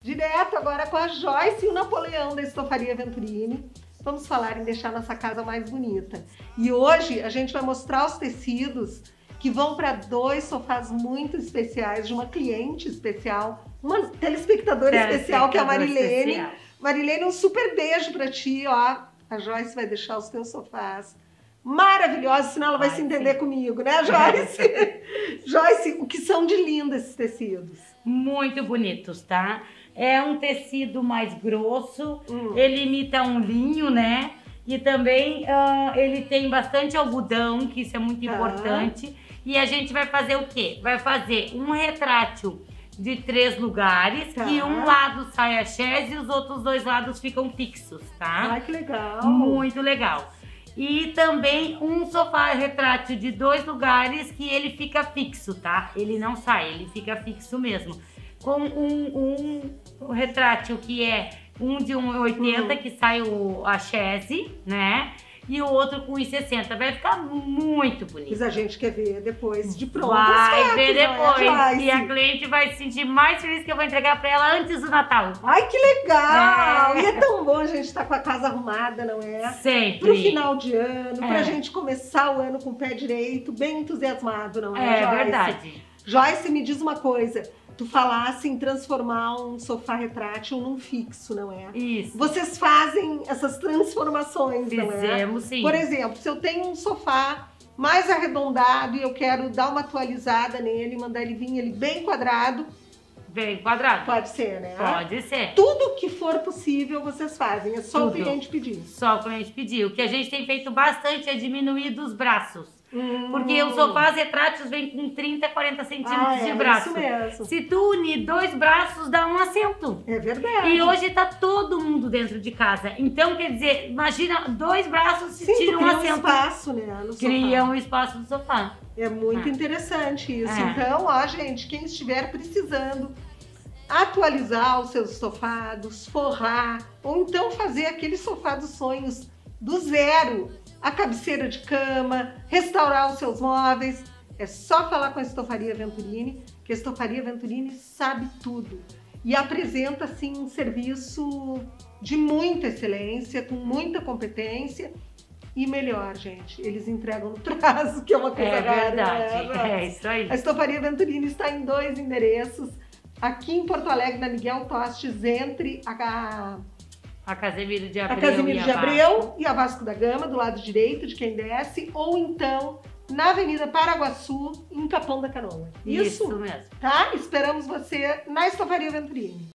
Direto agora com a Joyce e o Napoleão da Estofaria Venturini. Vamos falar em deixar nossa casa mais bonita. E hoje a gente vai mostrar os tecidos que vão para dois sofás muito especiais, de uma cliente especial, uma telespectadora especial, que é a Marilene. Especial. Marilene, um super beijo para ti, ó. A Joyce vai deixar os teus sofás maravilhosos, senão ela vai se entender comigo, né, Joyce? Joyce, o que são de lindo esses tecidos? Muito bonitos, tá? É um tecido mais grosso, ele imita um linho, né? E também ele tem bastante algodão, que isso é muito importante. E a gente vai fazer o quê? Vai fazer um retrátil de 3 lugares, que um lado sai a chaise e os outros 2 lados ficam fixos, tá? Ai, que legal! Muito legal. E também um sofá retrátil de 2 lugares que ele fica fixo, tá? Ele não sai, ele fica fixo mesmo. Com um retrátil que é um de 1,80 que sai a chaise, né? E o outro com 1,60. Vai ficar muito bonito. Mas a gente quer ver depois de pronto. Vai ver depois. E a cliente vai se sentir mais feliz que eu vou entregar pra ela antes do Natal. Ai, que legal! E é tão bom a gente estar com a casa arrumada, não é? Sempre. Pro final de ano, pra gente começar o ano com o pé direito, bem entusiasmado, não é, Joyce? É verdade. Joyce, me diz uma coisa. Tu falasse em transformar um sofá retrátil num fixo, não é? Isso. Vocês fazem essas transformações, não é? Fizemos, sim. Por exemplo, se eu tenho um sofá mais arredondado e eu quero dar uma atualizada nele, mandar ele vir bem quadrado. Bem quadrado. Pode ser, né? Pode ser. Tudo que for possível vocês fazem, é só o cliente pedir. Só o cliente pedir. O que a gente tem feito bastante é diminuir dos braços. Porque os sofás retráteis vêm com 30, 40 centímetros de braço. Isso mesmo. Se tu unir 2 braços, dá um assento. É verdade. E hoje tá todo mundo dentro de casa. Então, quer dizer, imagina 2 braços se tira um assento. Cria um espaço, né, no sofá. Cria um espaço no sofá. É muito interessante isso. Então, ó, gente, quem estiver precisando atualizar os seus sofados, forrar, ou então fazer aquele sofá dos sonhos do zero, a cabeceira de cama, restaurar os seus móveis, é só falar com a Estofaria Venturini, que a Estofaria Venturini sabe tudo e apresenta assim um serviço de muita excelência, com muita competência e melhor, gente, eles entregam no prazo, que é uma coisa rara. É verdade, é isso aí. A Estofaria Venturini está em 2 endereços, aqui em Porto Alegre, na Miguel Tostes, entre a Casemiro de Abreu, e a Vasco da Gama, do lado direito de quem desce, ou então na Avenida Paraguaçu, em Capão da Canoa. Isso mesmo. Tá? Esperamos você na Estofaria Venturini.